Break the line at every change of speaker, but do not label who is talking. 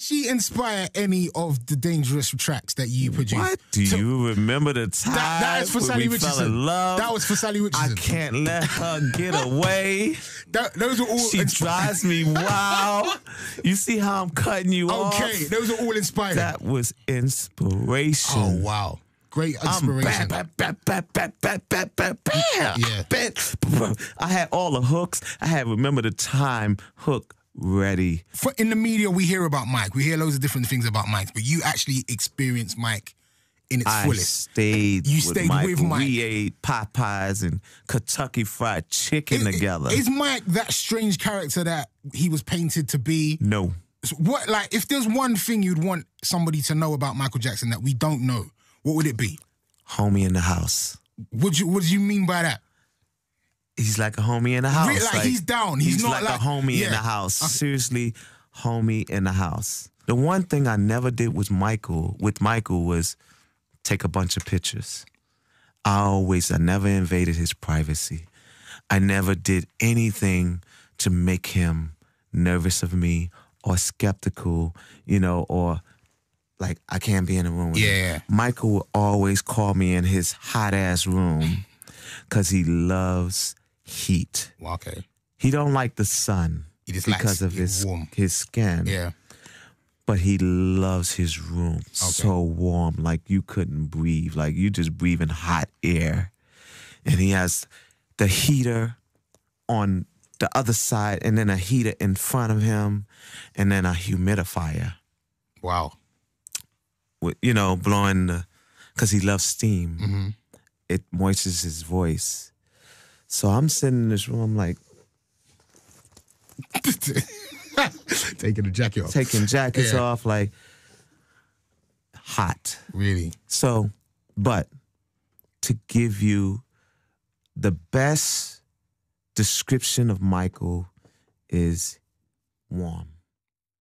she inspire any of the dangerous tracks that you produce?
What? Do you remember the time
that is for
when
Sally
we fell
Richardson.
in love?
That was for Sally Richardson.
I can't let her get away.
Those are all.
She drives me wild. You see how I'm cutting you off?
Okay, those are all inspired.
That was inspiration.
Oh wow, great inspiration.
Bam.
Yeah.
I had all the hooks. I had Remember the Time hook ready.
In the media, we hear about Mike. We hear loads of different things about Mike, but you actually experienced Mike in its fullest.
You stayed with Mike.
Mike.
We ate Popeyes and Kentucky Fried Chicken together.
Is Mike that strange character that he was painted to be?
No.
So what, like, if there's one thing you'd want somebody to know about Michael Jackson that we don't know, what would it be?
Homie in the house.
What do you mean by that?
He's like a homie in the house.
Really, like he's down. He's not
like a homie in the house. Seriously, homie in the house. The one thing I never did with Michael was take a bunch of pictures. I never invaded his privacy. I never did anything to make him nervous of me or skeptical, or like I can't be in a room with him. Michael would always call me in his hot-ass room because he loves heat.
Well, okay.
He don't like the sun because of his skin.
Yeah.
But he loves his room so warm, like you couldn't breathe, like you just breathing hot air. And he has the heater on the other side, and then a heater in front of him, and then a humidifier.
Wow.
With, blowing because he loves steam. Mm-hmm. It moistens his voice. So I'm sitting in this room, I'm like,
taking the jacket off.
Taking jackets off, like, hot.
Really?
So, but to give you the best description of Michael is warm.